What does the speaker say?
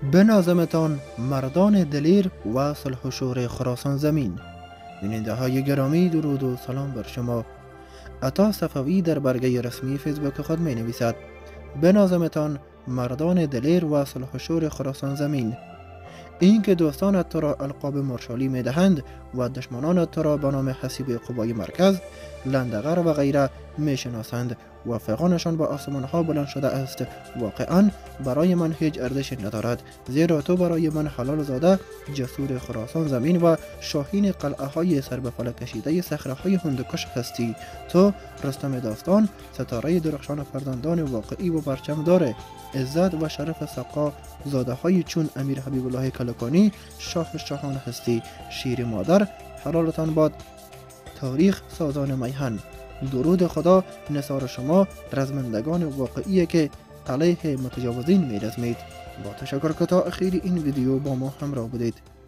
بنازمتان مردان دلیر و صلح و شور خراسان زمین. بیننده های گرامی، درود و سلام بر شما. عطا صفوی در برگه رسمی فیسبوک خود می نویسد: بنازمتان مردان دلیر و صلح و شور خراسان زمین. این که دوستانت تو را القاب مارشالی می دهند و دشمنانت تو را به نام حسیب قوای مرکز، لندغر و غیره می شناسند و فغانشان با آسمان ها بلند شده است. واقعا برای من هیچ ارزشی ندارد، زیرا تو برای من حلال زاده، جسور خراسان زمین و شاهین قلعه های سر به فلک کشیده صخره های هندوکش هستی. تو رستم داستان، ستاره درخشان فرزندان واقعی و پرچم داره، عزت و شرف سقا زاده های چون امیر حبیب الله کلکانی شاه شاهان هستی. شیر مادر حلالتان باد، تاریخ سازان میهن. درود خدا نثار شما رزمندگان واقعی که علیه متجاوزین می رزمید. با تشکر که تا اخیر این ویدیو با ما همراه بودید.